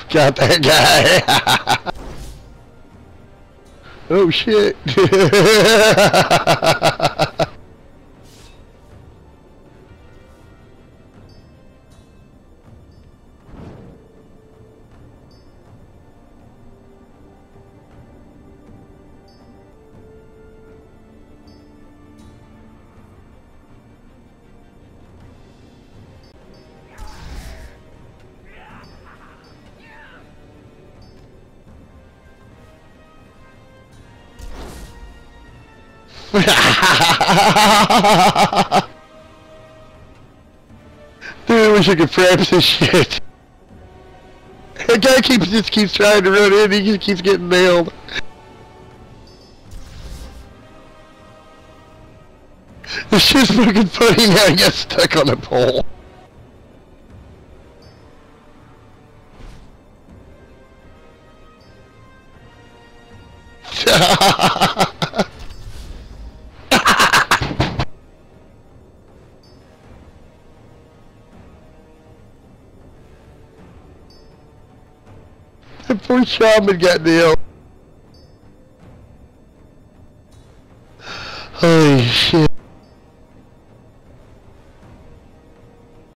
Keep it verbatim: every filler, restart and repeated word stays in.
Got that guy. Oh shit. Dude, I wish I could practice this shit. That guy keeps just keeps trying to run in, he just keeps getting nailed. This shit's fucking funny now, he got stuck on the pole. The poor shaman got nailed. Holy shit.